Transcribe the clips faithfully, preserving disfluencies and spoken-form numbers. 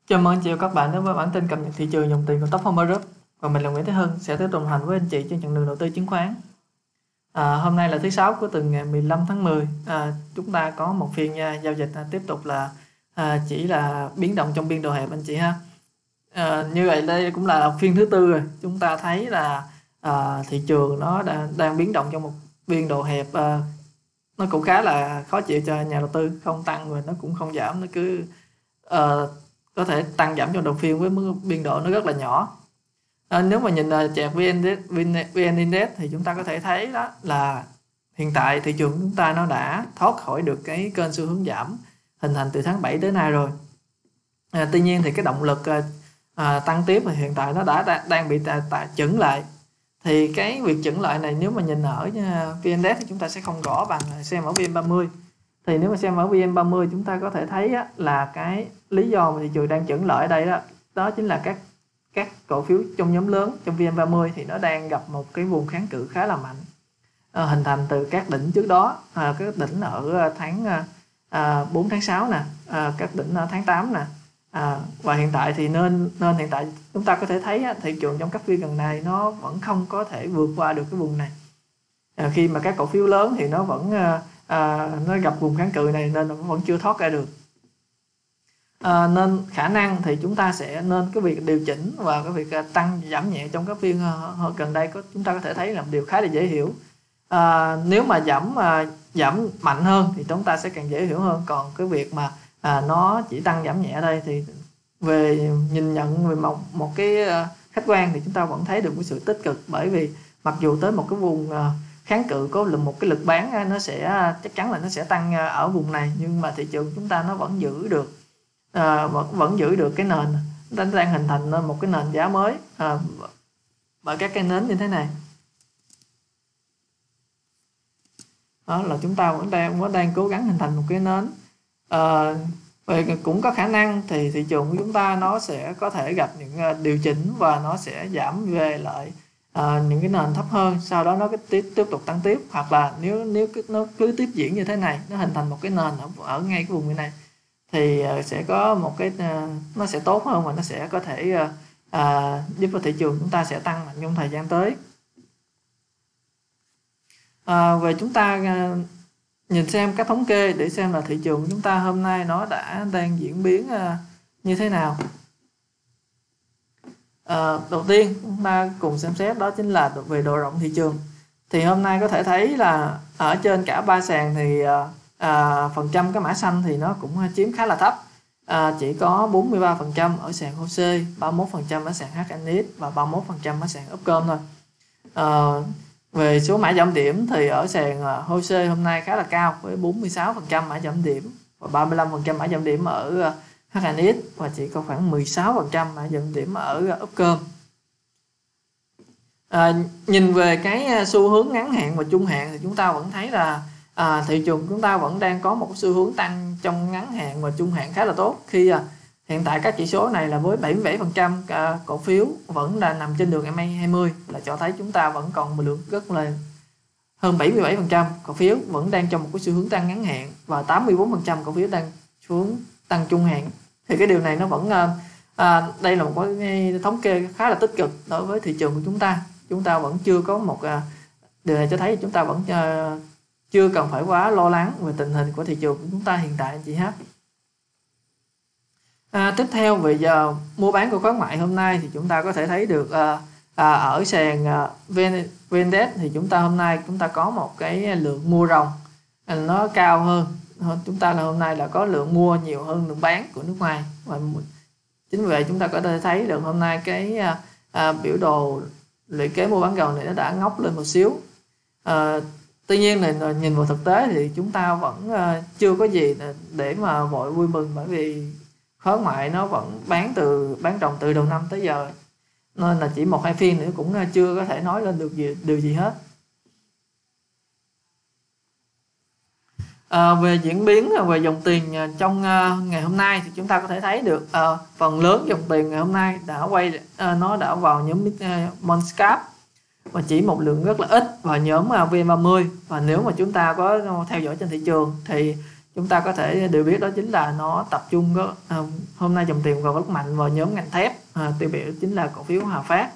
Chào mừng anh chị và các bạn đến với bản tin cập nhật thị trường dòng tiền của Top Farmer Group. Và mình là Nguyễn Thế Hưng sẽ tiếp tục đồng hành với anh chị trên chặng đường đầu tư chứng khoán. À, hôm nay là thứ sáu của tuần ngày mười lăm tháng mười. À, chúng ta có một phiên à, giao dịch à, tiếp tục là à, chỉ là biến động trong biên độ hẹp anh chị ha. À, như vậy đây cũng là phiên thứ tư rồi. Chúng ta thấy là à, thị trường nó đang, đang biến động trong một biên độ hẹp. À, nó cũng khá là khó chịu cho nhà đầu tư, không tăng và nó cũng không giảm, nó cứ à, có thể tăng giảm trong đầu phiên với mức biên độ nó rất là nhỏ. À, nếu mà nhìn uh, chart vê en Index thì chúng ta có thể thấy đó là hiện tại thị trường của chúng ta nó đã thoát khỏi được cái kênh xu hướng giảm hình thành từ tháng bảy tới nay rồi. À, tuy nhiên thì cái động lực uh, uh, tăng tiếp thì hiện tại nó đã, đã đang bị tạ, tạ chững lại. Thì cái việc chững lại này nếu mà nhìn ở uh, vê en Index thì chúng ta sẽ không rõ bằng xem ở vê en ba mươi. Thì nếu mà xem ở vê en ba mươi chúng ta có thể thấy á, là cái lý do mà thị trường đang chững lại ở đây đó, đó chính là các các cổ phiếu trong nhóm lớn trong vê en ba mươi thì nó đang gặp một cái vùng kháng cự khá là mạnh, à, hình thành từ các đỉnh trước đó, à, các đỉnh ở tháng à, bốn tháng sáu nè, à, các đỉnh ở tháng tám nè, à, và hiện tại thì nên nên hiện tại chúng ta có thể thấy á, thị trường trong các phiên gần này nó vẫn không có thể vượt qua được cái vùng này, à, khi mà các cổ phiếu lớn thì nó vẫn à, à, nó gặp vùng kháng cự này nên nó vẫn chưa thoát ra được. À, nên khả năng thì chúng ta sẽ nên cái việc điều chỉnh và cái việc tăng giảm nhẹ trong các phiên uh, gần đây có chúng ta có thể thấy là một điều khá là dễ hiểu. À, nếu mà giảm uh, giảm mạnh hơn thì chúng ta sẽ càng dễ hiểu hơn, còn cái việc mà uh, nó chỉ tăng giảm nhẹ ở đây thì về nhìn nhận về một một cái uh, khách quan thì chúng ta vẫn thấy được một sự tích cực, bởi vì mặc dù tới một cái vùng uh, kháng cự có một cái lực bán uh, nó sẽ uh, chắc chắn là nó sẽ tăng uh, ở vùng này, nhưng mà thị trường chúng ta nó vẫn giữ được À, vẫn, vẫn giữ được cái nền, nó đang hình thành nên một cái nền giá mới à, bởi các cái nến như thế này. Đó là chúng ta vẫn đang vẫn đang cố gắng hình thành một cái nến. À, về cũng có khả năng thì thị trường của chúng ta nó sẽ có thể gặp những điều chỉnh và nó sẽ giảm về lại à, những cái nền thấp hơn, sau đó nó tiếp tiếp tục tăng tiếp, hoặc là nếu nếu nó cứ tiếp diễn như thế này, nó hình thành một cái nền ở, ở ngay cái vùng này thì sẽ có một cái nó sẽ tốt hơn và nó sẽ có thể à, giúp cho thị trường chúng ta sẽ tăng mạnh trong thời gian tới. À, về chúng ta à, nhìn xem các thống kê để xem là thị trường của chúng ta hôm nay nó đã đang diễn biến à, như thế nào. À, đầu tiên chúng ta cùng xem xét đó chính là về độ rộng thị trường. Thì hôm nay có thể thấy là ở trên cả ba sàn thì à, À, phần trăm cái mã xanh thì nó cũng chiếm khá là thấp, à, chỉ có bốn mươi ba phần trăm ở sàn hô xê, ba mươi mốt phần trăm ở sàn hát en ích và ba mươi mốt phần trăm ở sàn Upcom thôi. À, về số mã giảm điểm thì ở sàn hô xê hôm nay khá là cao với bốn mươi sáu phần trăm mã giảm điểm và ba mươi lăm phần trăm mã giảm điểm ở hát en ích và chỉ có khoảng mười sáu phần trăm mã giảm điểm ở Upcom. À, nhìn về cái xu hướng ngắn hạn và trung hạn thì chúng ta vẫn thấy là À, thị trường chúng ta vẫn đang có một xu hướng tăng trong ngắn hạn và trung hạn khá là tốt, khi à, hiện tại các chỉ số này là với bảy mươi bảy phần trăm à, cổ phiếu vẫn đang nằm trên đường em a hai mươi, là cho thấy chúng ta vẫn còn một lượng rất là hơn bảy mươi bảy phần trăm cổ phiếu vẫn đang trong một cái xu hướng tăng ngắn hạn và tám mươi tư phần trăm cổ phiếu đang xuống tăng trung hạn. Thì cái điều này nó vẫn à, à, đây là một cái thống kê khá là tích cực đối với thị trường của chúng ta. Chúng ta vẫn chưa có một à, điều này cho thấy chúng ta vẫn à, chưa cần phải quá lo lắng về tình hình của thị trường của chúng ta hiện tại anh chị ha. À, tiếp theo về giờ mua bán của khối ngoại hôm nay thì chúng ta có thể thấy được à, à, ở sàn à, vê en Index thì chúng ta hôm nay chúng ta có một cái lượng mua ròng à, nó cao hơn. Chúng ta là hôm nay là có lượng mua nhiều hơn lượng bán của nước ngoài, và chính vì vậy chúng ta có thể thấy được hôm nay cái à, à, biểu đồ lũy kế mua bán ròng này nó đã ngóc lên một xíu. À, Tuy nhiên là nhìn vào thực tế thì chúng ta vẫn uh, chưa có gì để mà vội vui mừng, bởi vì khối ngoại nó vẫn bán từ bán ròng từ đầu năm tới giờ, nên là chỉ một hai phiên nữa cũng chưa có thể nói lên được gì, điều gì hết. À, về diễn biến về dòng tiền trong uh, ngày hôm nay thì chúng ta có thể thấy được uh, phần lớn dòng tiền ngày hôm nay đã quay uh, nó đã vào nhóm uh, Monscap và chỉ một lượng rất là ít vào nhóm vê en ba mươi. Và nếu mà chúng ta có theo dõi trên thị trường thì chúng ta có thể đều biết đó chính là nó tập trung có à, hôm nay dòng tiền vào rất mạnh vào nhóm ngành thép, à, tiêu biểu chính là cổ phiếu Hòa Phát.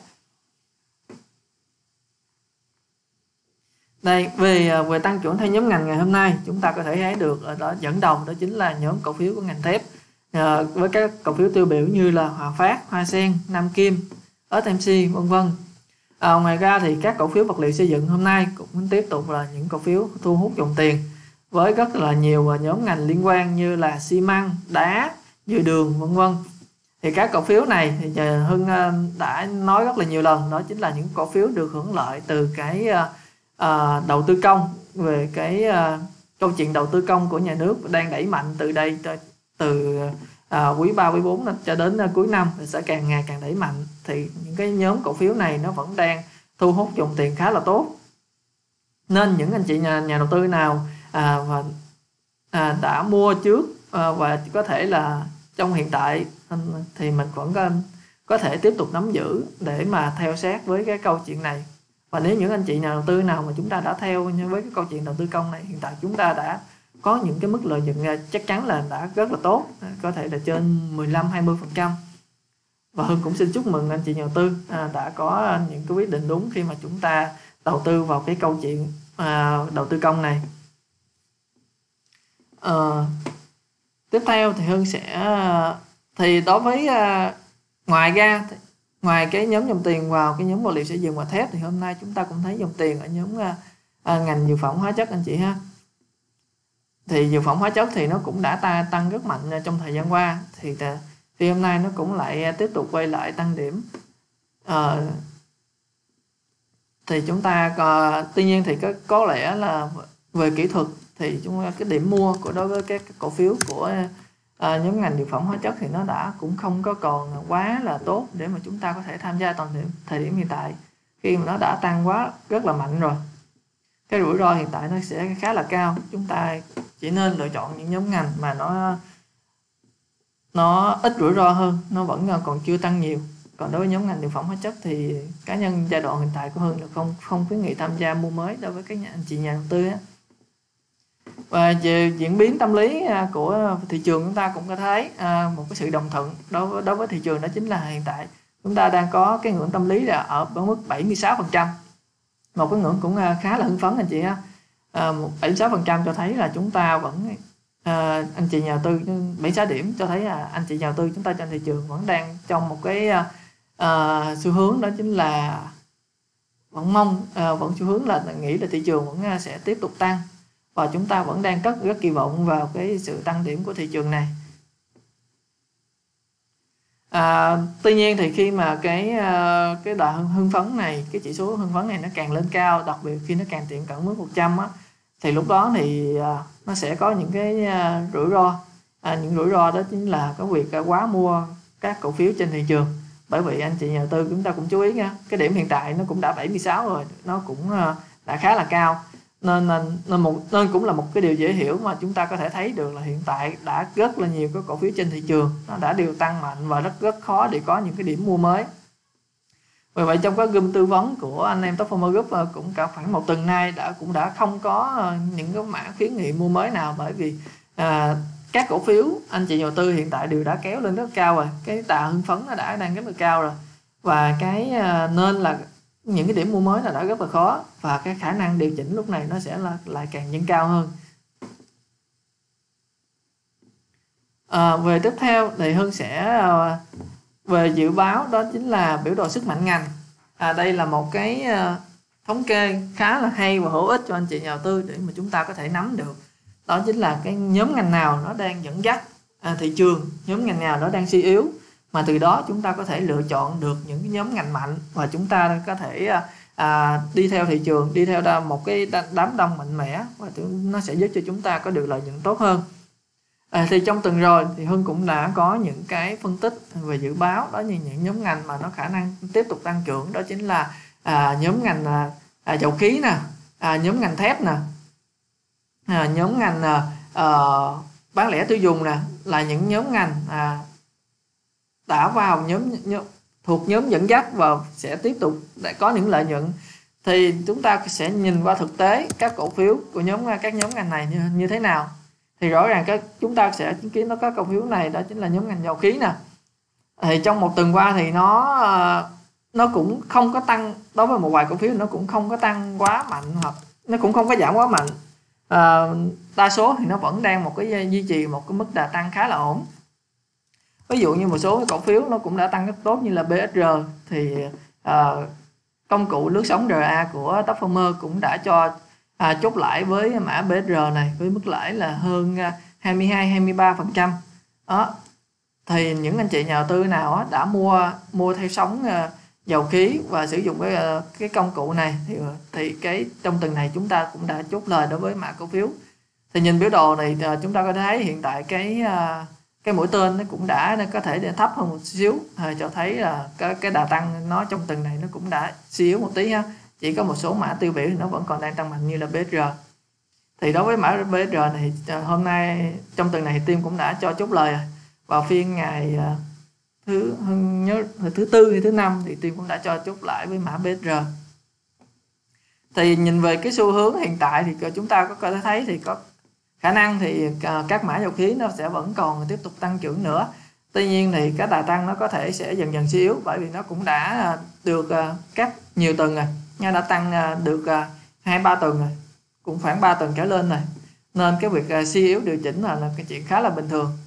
Đây, về về tăng trưởng theo nhóm ngành ngày hôm nay, chúng ta có thể thấy được ở đó dẫn đầu đó chính là nhóm cổ phiếu của ngành thép, à, với các cổ phiếu tiêu biểu như là Hòa Phát, Hoa Sen, Nam Kim, ét em xê vân vân. À, ngoài ra thì các cổ phiếu vật liệu xây dựng hôm nay cũng tiếp tục là những cổ phiếu thu hút dòng tiền với rất là nhiều nhóm ngành liên quan như là xi măng, đá, nhựa đường vân vân. Thì các cổ phiếu này thì Hưng đã nói rất là nhiều lần, đó chính là những cổ phiếu được hưởng lợi từ cái uh, đầu tư công, về cái uh, câu chuyện đầu tư công của nhà nước đang đẩy mạnh từ đây từ uh, quý ba, quý bốn cho đến uh, cuối năm sẽ càng ngày càng đẩy mạnh. Thì những cái nhóm cổ phiếu này nó vẫn đang thu hút dòng tiền khá là tốt, nên những anh chị nhà, nhà đầu tư nào à, và à, đã mua trước à, và có thể là trong hiện tại thì mình vẫn có, có thể tiếp tục nắm giữ để mà theo sát với cái câu chuyện này. Và nếu những anh chị nhà đầu tư nào mà chúng ta đã theo với cái câu chuyện đầu tư công này, hiện tại chúng ta đã có những cái mức lợi nhuận chắc chắn là đã rất là tốt, có thể là trên mười lăm đến hai mươi phần trăm. Và Hưng cũng xin chúc mừng anh chị nhà đầu tư à, đã có những cái quyết định đúng khi mà chúng ta đầu tư vào cái câu chuyện à, đầu tư công này. À, tiếp theo thì Hưng sẽ thì đối với à, ngoài ra ngoài cái nhóm dòng tiền vào cái nhóm vật liệu xây dựng và thép, thì hôm nay chúng ta cũng thấy dòng tiền ở nhóm à, à, ngành dược phẩm hóa chất anh chị ha. Thì dược phẩm hóa chất thì nó cũng đã ta, tăng rất mạnh trong thời gian qua, thì thì hôm nay nó cũng lại tiếp tục quay lại tăng điểm. À, thì chúng ta có, tuy nhiên thì có, có lẽ là về kỹ thuật thì chúng ta cái điểm mua của đối với các cổ phiếu của à, nhóm ngành dược phẩm hóa chất thì nó đã cũng không có còn quá là tốt để mà chúng ta có thể tham gia toàn điểm thời điểm hiện tại, khi mà nó đã tăng quá rất là mạnh rồi. Cái rủi ro hiện tại nó sẽ khá là cao, chúng ta chỉ nên lựa chọn những nhóm ngành mà nó nó ít rủi ro hơn, nó vẫn còn chưa tăng nhiều. Còn đối với nhóm ngành dược phẩm hóa chất thì cá nhân giai đoạn hiện tại của Hưng là không không khuyến nghị tham gia mua mới đối với các nhà, anh chị nhà đầu tư á. Và về diễn biến tâm lý của thị trường, chúng ta cũng có thấy à, một cái sự đồng thuận đối với đối với thị trường, đó chính là hiện tại chúng ta đang có cái ngưỡng tâm lý là ở mức bảy mươi sáu phần trăm, một cái ngưỡng cũng khá là hưng phấn anh chị ha. À, bảy mươi sáu phần trăm cho thấy là chúng ta vẫn à, anh chị nhà đầu tư bảy mươi sáu điểm cho thấy là anh chị nhà đầu tư chúng ta trên thị trường vẫn đang trong một cái à, xu hướng, đó chính là vẫn mong à, vẫn xu hướng là nghĩ là thị trường vẫn sẽ tiếp tục tăng, và chúng ta vẫn đang rất rất kỳ vọng vào cái sự tăng điểm của thị trường này. À, tuy nhiên thì khi mà cái cái đà hưng, hưng phấn này, cái chỉ số hưng phấn này nó càng lên cao, đặc biệt khi nó càng tiệm cận mức một trăm á, thì lúc đó thì à, nó sẽ có những cái à, rủi ro. À, những rủi ro đó chính là cái việc à, quá mua các cổ phiếu trên thị trường. Bởi vì anh chị nhà đầu tư chúng ta cũng chú ý nha, cái điểm hiện tại nó cũng đã bảy mươi sáu rồi, nó cũng à, đã khá là cao. Nên, nên, nên, một, nên cũng là một cái điều dễ hiểu mà chúng ta có thể thấy được là hiện tại đã rất là nhiều cái cổ phiếu trên thị trường nó đã đều tăng mạnh và rất rất khó để có những cái điểm mua mới. Vì vậy trong cái room tư vấn của anh em Top-Performer Group cũng cả khoảng một tuần nay đã cũng đã không có những cái mã khuyến nghị mua mới nào, bởi vì à, các cổ phiếu anh chị nhà đầu tư hiện tại đều đã kéo lên rất cao rồi, cái đà hưng phấn nó đã đang rất là cao rồi, và cái à, nên là những cái điểm mua mới là đã rất là khó, và cái khả năng điều chỉnh lúc này nó sẽ là lại càng nhân cao hơn. À, về tiếp theo thì Hưng sẽ uh, về dự báo, đó chính là biểu đồ sức mạnh ngành. À, đây là một cái uh, thống kê khá là hay và hữu ích cho anh chị nhà đầu tư để mà chúng ta có thể nắm được, đó chính là cái nhóm ngành nào nó đang dẫn dắt à, thị trường, nhóm ngành nào nó đang suy yếu, mà từ đó chúng ta có thể lựa chọn được những cái nhóm ngành mạnh, và chúng ta có thể à, đi theo thị trường, đi theo một cái đám đông mạnh mẽ, và nó sẽ giúp cho chúng ta có được lợi nhuận tốt hơn. À, thì trong tuần rồi thì Hưng cũng đã có những cái phân tích về dự báo, đó như những nhóm ngành mà nó khả năng tiếp tục tăng trưởng, đó chính là à, nhóm ngành à, dầu khí nè, à, nhóm ngành thép nè, à, nhóm ngành à, à, bán lẻ tiêu dùng nè, là những nhóm ngành à, đã vào nhóm, nhóm thuộc nhóm dẫn dắt và sẽ tiếp tục để có những lợi nhuận. Thì chúng ta sẽ nhìn qua thực tế các cổ phiếu của nhóm các nhóm ngành này như, như thế nào. thì rõ ràng cái chúng ta sẽ chứng kiến nó có cổ phiếu này, đó chính là nhóm ngành dầu khí nè. Thì trong một tuần qua thì nó nó cũng không có tăng, đối với một vài cổ phiếu nó cũng không có tăng quá mạnh, hoặc nó cũng không có giảm quá mạnh. À, đa số thì nó vẫn đang một cái duy trì một cái mức đà tăng khá là ổn. Ví dụ như một số cái cổ phiếu nó cũng đã tăng rất tốt như là bê ét rờ, thì à, công cụ lướt sóng rờ a của Top Farmer cũng đã cho à, chốt lãi với mã bê ét rờ này với mức lãi là hơn hai mươi hai hai mươi ba phần trăm. Đó. Thì những anh chị nhà đầu tư nào đã mua mua theo sóng uh, dầu khí và sử dụng cái uh, cái công cụ này thì thì cái trong tuần này chúng ta cũng đã chốt lời đối với mã cổ phiếu. Thì nhìn biểu đồ này uh, chúng ta có thể thấy hiện tại cái uh, cái mũi tên nó cũng đã nó có thể để thấp hơn một xíu, uh, cho thấy là uh, cái cái đà tăng nó trong tuần này nó cũng đã suy yếu một tí ha. Chỉ có một số mã tiêu biểu thì nó vẫn còn đang tăng mạnh như là bê ét rờ. Thì đối với mã bê ét rờ này uh, hôm nay trong tuần này thì team cũng đã cho chốt lời rồi. Vào phiên ngày uh, thứ nhớ thứ tư hay thứ năm thì team cũng đã cho chốt lại với mã bê ét rờ. Thì nhìn về cái xu hướng hiện tại thì chúng ta có thể thấy thì có khả năng thì uh, các mã dầu khí nó sẽ vẫn còn tiếp tục tăng trưởng nữa. Tuy nhiên thì cái đà tăng nó có thể sẽ dần dần suy yếu, bởi vì nó cũng đã uh, được uh, các nhiều tuần rồi, nha, đã tăng uh, được hai uh, ba tuần rồi, cũng khoảng ba tuần trở lên rồi, nên cái việc uh, suy yếu điều chỉnh là, là cái chuyện khá là bình thường.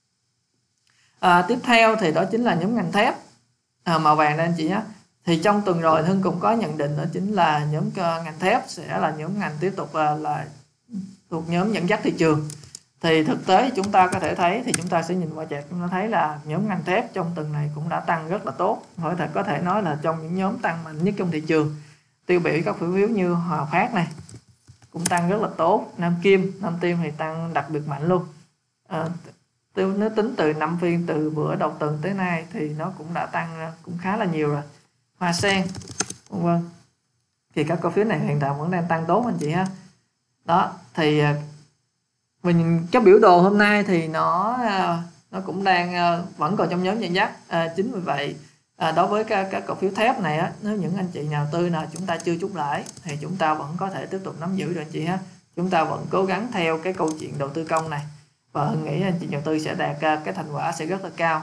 À, tiếp theo thì đó chính là nhóm ngành thép à, màu vàng đây anh chị nhé. Thì trong tuần rồi Hưng cũng có nhận định đó chính là nhóm uh, ngành thép sẽ là nhóm ngành tiếp tục uh, là thuộc nhóm dẫn dắt thị trường. Thì thực tế chúng ta có thể thấy thì chúng ta sẽ nhìn qua chart, chúng ta thấy là nhóm ngành thép trong tuần này cũng đã tăng rất là tốt, có thể có thể nói là trong những nhóm tăng mạnh nhất trong thị trường. Tiêu biểu các cổ phiếu như Hòa Phát này cũng tăng rất là tốt, Nam Kim, Nam Tim thì tăng đặc biệt mạnh luôn. À, nếu tính từ năm phiên từ bữa đầu tuần tới nay thì nó cũng đã tăng cũng khá là nhiều rồi. Hoa Sen, vân vân. Thì các cổ phiếu này hiện tại vẫn đang tăng tốt anh chị ha. Đó, thì mình cái biểu đồ hôm nay thì nó nó cũng đang vẫn còn trong nhóm dẫn dắt. À, chính vì vậy à, đối với các, các cổ phiếu thép này á, nếu những anh chị nhà đầu tư nào chúng ta chưa chốt lãi thì chúng ta vẫn có thể tiếp tục nắm giữ rồi anh chị ha. Chúng ta vẫn cố gắng theo cái câu chuyện đầu tư công này, và Hưng nghĩ anh chị nhà đầu tư sẽ đạt cái thành quả sẽ rất là cao.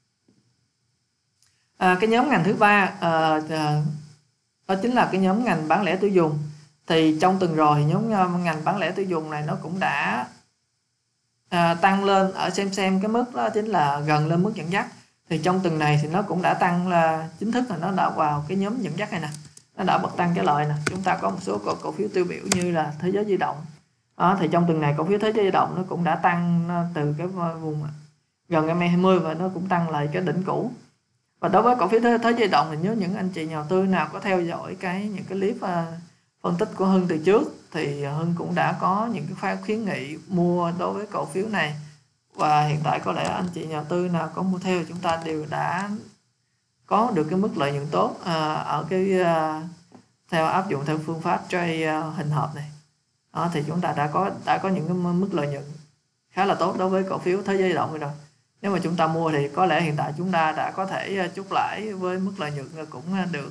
À, cái nhóm ngành thứ ba à, à, đó chính là cái nhóm ngành bán lẻ tiêu dùng. Thì trong tuần rồi nhóm ngành bán lẻ tiêu dùng này nó cũng đã à, tăng lên ở xem xem cái mức đó chính là gần lên mức dẫn dắt. Thì trong tuần này thì nó cũng đã tăng là chính thức là nó đã vào cái nhóm dẫn dắt này nè, nó đã bật tăng cái lợi nè. Chúng ta có một số cổ, cổ phiếu tiêu biểu như là Thế Giới Di Động. Đó, thì trong tuần này cổ phiếu Thế Giới Di Động nó cũng đã tăng từ cái vùng gần em a hai mươi và nó cũng tăng lại cái đỉnh cũ. Và đối với cổ phiếu Thế, Thế Giới Di Động thì nếu những anh chị nhà đầu tư nào có theo dõi cái những cái clip uh, phân tích của Hưng từ trước thì Hưng cũng đã có những cái pha khuyến nghị mua đối với cổ phiếu này, và hiện tại có lẽ anh chị nhà đầu tư nào có mua theo chúng ta đều đã có được cái mức lợi nhuận tốt uh, ở cái uh, theo áp dụng theo phương pháp trade uh, hình hộp này. Đó, thì chúng ta đã có đã có những cái mức lợi nhuận khá là tốt đối với cổ phiếu Thế Giới Di Động rồi. Nếu mà chúng ta mua thì có lẽ hiện tại chúng ta đã có thể chốt lãi với mức lợi nhuận cũng được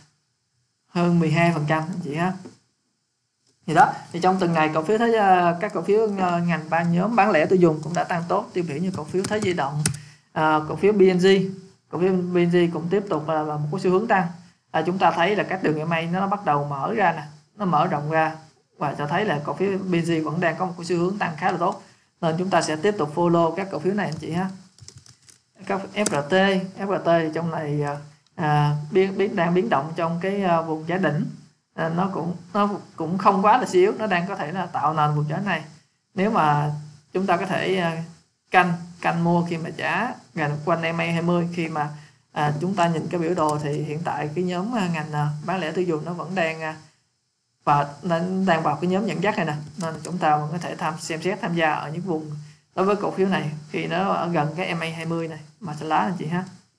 hơn mười hai phần trăm anh chị ha. Thì đó, thì trong tuần này cổ phiếu thế các cổ phiếu ngành ba nhóm bán lẻ tiêu dùng cũng đã tăng tốt, tiêu biểu như cổ phiếu Thế Giới Di Động, à, cổ phiếu bê en giê, cổ phiếu bê en giê cũng tiếp tục là, là một cái xu hướng tăng. À, chúng ta thấy là các đường e em a nó bắt đầu mở ra nè, nó mở rộng ra và cho thấy là cổ phiếu bê en giê vẫn đang có một cái xu hướng tăng khá là tốt, nên chúng ta sẽ tiếp tục follow các cổ phiếu này anh chị ha. Các ép rờ tê, ép rờ tê thì trong này à, biến biến đang biến động trong cái à, vùng giá đỉnh, à, nó cũng nó cũng không quá là xíu, nó đang có thể là tạo nền vùng giá này. Nếu mà chúng ta có thể à, canh canh mua khi mà giá gần quanh em a hai mươi, khi mà à, chúng ta nhìn cái biểu đồ thì hiện tại cái nhóm à, ngành à, bán lẻ tiêu dùng nó vẫn đang à, và nó đang vào cái nhóm dẫn dắt này nè, nên chúng ta vẫn có thể tham xem xét tham gia ở những vùng đối với cổ phiếu này khi nó ở gần cái em a hai mươi này mà sẽ lá anh chị ha.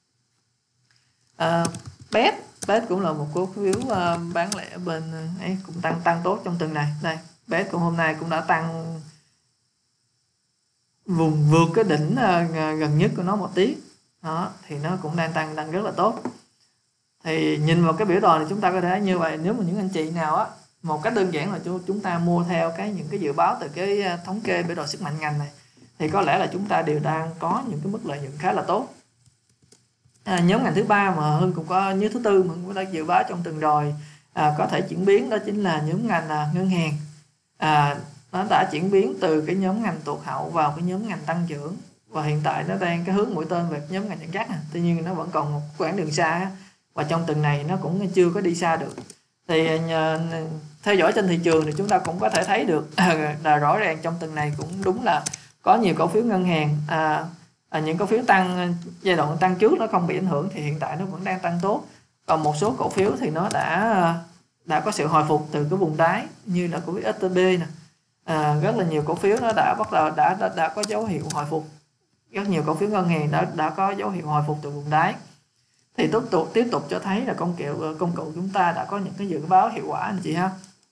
uh, bét bét cũng là một cổ phiếu uh, bán lẻ bên ấy cũng tăng tăng tốt trong tuần này. Đây, bét cũng hôm nay cũng đã tăng vùng vượt cái đỉnh uh, gần nhất của nó một tí. Đó, thì nó cũng đang tăng tăng rất là tốt. Thì nhìn vào cái biểu đồ này chúng ta có thể thấy như vậy. Nếu mà những anh chị nào á một cách đơn giản là chúng ta mua theo cái những cái dự báo từ cái thống kê biểu đồ sức mạnh ngành này, thì có lẽ là chúng ta đều đang có những cái mức lợi nhuận khá là tốt. À, nhóm ngành thứ ba mà Hưng cũng có, nhóm thứ tư mà Hưng cũng đã dự báo trong tuần rồi à, có thể chuyển biến, đó chính là nhóm ngành à, ngân hàng. À, nó đã chuyển biến từ cái nhóm ngành tụt hậu vào cái nhóm ngành tăng trưởng, và hiện tại nó đang cái hướng mũi tên về nhóm ngành dẫn dắt. Tuy nhiên nó vẫn còn một quãng đường xa, và trong tuần này nó cũng chưa có đi xa được. Thì nhờ, theo dõi trên thị trường thì chúng ta cũng có thể thấy được là rõ ràng trong tuần này cũng đúng là có nhiều cổ phiếu ngân hàng, à, à, những cổ phiếu tăng giai đoạn tăng trước nó không bị ảnh hưởng thì hiện tại nó vẫn đang tăng tốt. Còn một số cổ phiếu thì nó đã đã có sự hồi phục từ cái vùng đáy, như là cổ phiếu ét tê bê nè, à, rất là nhiều cổ phiếu nó đã bắt đầu đã, đã đã có dấu hiệu hồi phục. Rất nhiều cổ phiếu ngân hàng đã đã có dấu hiệu hồi phục từ vùng đáy, thì tiếp tục tiếp tục cho thấy là công cụ công cụ chúng ta đã có những cái dự báo hiệu quả anh chị ha.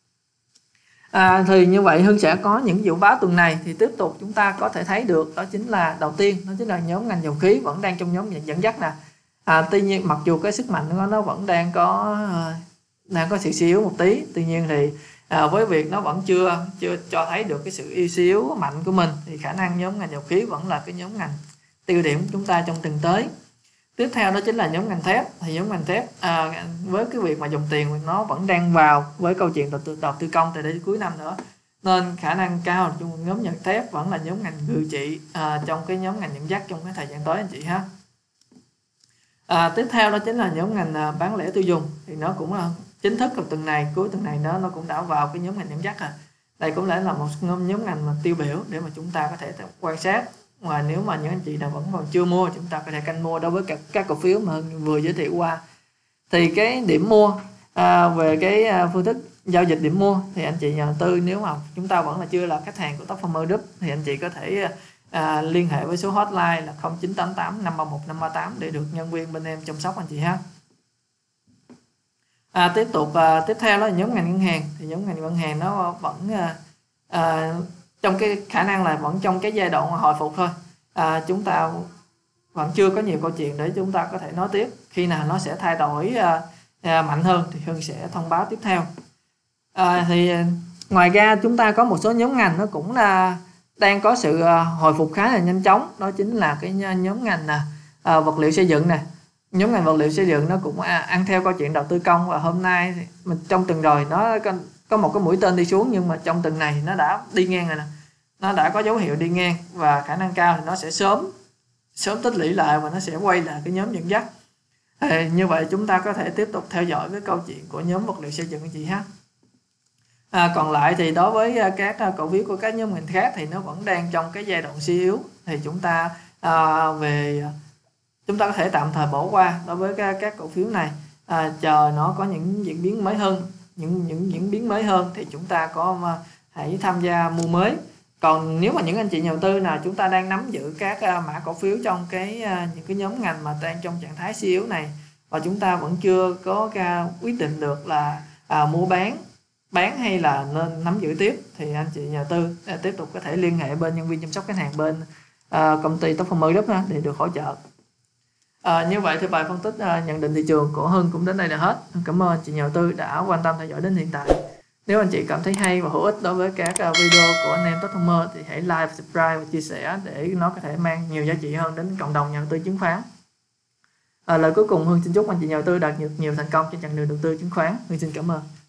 À, thì như vậy Hưng sẽ có những dự báo tuần này, thì tiếp tục chúng ta có thể thấy được đó chính là đầu tiên đó chính là nhóm ngành dầu khí vẫn đang trong nhóm dẫn dắt nè. À, tuy nhiên mặc dù cái sức mạnh của nó vẫn đang có đang có sự suy yếu một tí, tuy nhiên thì à, với việc nó vẫn chưa chưa cho thấy được cái sự yếu xíu mạnh của mình, thì khả năng nhóm ngành dầu khí vẫn là cái nhóm ngành tiêu điểm của chúng ta trong tuần tới. Tiếp theo đó chính là nhóm ngành thép. Thì nhóm ngành thép à, với cái việc mà dòng tiền nó vẫn đang vào với câu chuyện đầu tư, đầu tư công từ đến cuối năm nữa, nên khả năng cao trong nhóm ngành thép vẫn là nhóm ngành ngự trị à, trong cái nhóm ngành dẫn dắt trong cái thời gian tới anh chị ha. À, tiếp theo đó chính là nhóm ngành à, bán lẻ tiêu dùng. Thì nó cũng là chính thức vào tuần này, cuối tuần này nó nó cũng đã vào cái nhóm ngành dẫn dắt. À, đây cũng là một nhóm ngành mà tiêu biểu để mà chúng ta có thể quan sát. Và nếu mà những anh chị nào vẫn còn chưa mua, chúng ta có thể canh mua đối với các, các cổ phiếu mà vừa giới thiệu qua. Thì cái điểm mua à, về cái à, phương thức giao dịch điểm mua, thì anh chị nhà đầu tư nếu mà chúng ta vẫn là chưa là khách hàng của Top Farmer Group, thì anh chị có thể à, liên hệ với số hotline là không chín tám tám năm ba một năm ba tám để được nhân viên bên em chăm sóc anh chị ha. À, tiếp tục à, tiếp theo đó là nhóm ngành ngân hàng. Thì nhóm ngành ngân hàng nó vẫn à, à, trong cái khả năng là vẫn trong cái giai đoạn hồi phục thôi. À, chúng ta vẫn chưa có nhiều câu chuyện để chúng ta có thể nói tiếp. Khi nào nó sẽ thay đổi à, à, mạnh hơn thì Hưng sẽ thông báo tiếp theo. À, thì ngoài ra chúng ta có một số nhóm ngành nó cũng là đang có sự à, hồi phục khá là nhanh chóng. Đó chính là cái nhóm ngành à, vật liệu xây dựng nè. Nhóm ngành vật liệu xây dựng nó cũng à, ăn theo câu chuyện đầu tư công, và hôm nay thì mình trong tuần rồi nó có, có một cái mũi tên đi xuống, nhưng mà trong tuần này nó đã đi ngang rồi nè. Nó đã có dấu hiệu đi ngang, và khả năng cao thì nó sẽ sớm sớm tích lũy lại và nó sẽ quay lại cái nhóm dẫn dắt. À, như vậy chúng ta có thể tiếp tục theo dõi cái câu chuyện của nhóm vật liệu xây dựng anh chị ha. À, còn lại thì đối với các cổ phiếu của các nhóm ngành khác thì nó vẫn đang trong cái giai đoạn suy yếu, thì chúng ta à, về chúng ta có thể tạm thời bỏ qua đối với các, các cổ phiếu này, à, chờ nó có những diễn biến mới hơn, những những diễn biến mới hơn thì chúng ta có hãy tham gia mua mới. Còn nếu mà những anh chị nhà đầu tư nào chúng ta đang nắm giữ các uh, mã cổ phiếu trong cái uh, những cái nhóm ngành mà đang trong trạng thái suy yếu này, và chúng ta vẫn chưa có uh, quyết định được là uh, mua bán bán hay là nên nắm giữ tiếp, thì anh chị nhà đầu tư uh, tiếp tục có thể liên hệ bên nhân viên chăm sóc khách hàng bên uh, công ty Top Farmer Group để được hỗ trợ. Uh, như vậy thì bài phân tích uh, nhận định thị trường của Hưng cũng đến đây là hết. Cảm ơn anh chị nhà đầu tư đã quan tâm theo dõi đến hiện tại. Nếu anh chị cảm thấy hay và hữu ích đối với các video của anh em Top Farmer thì hãy like, subscribe và chia sẻ để nó có thể mang nhiều giá trị hơn đến cộng đồng nhà đầu tư chứng khoán. À, lời cuối cùng Hưng xin chúc anh chị nhà đầu tư đạt nhiều, nhiều thành công trên chặng đường đầu tư chứng khoán. Hưng xin cảm ơn.